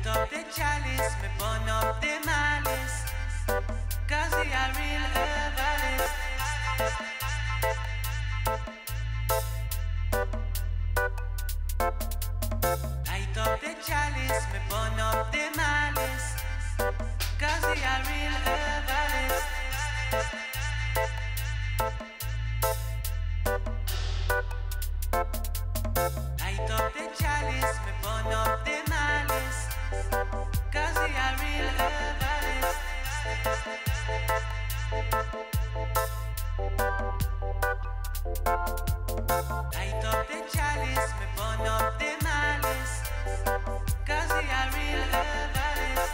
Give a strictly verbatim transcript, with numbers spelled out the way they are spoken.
up the chalice, me burn up the malice, cause we are real herbalists. Light up the chalice, me burn up the malice, cause we are real herbalists. Light up the chalice, me burn up the malice, cause we are real herbalists. Light up the chalice, me burn up the malice, cause we are real herbalists.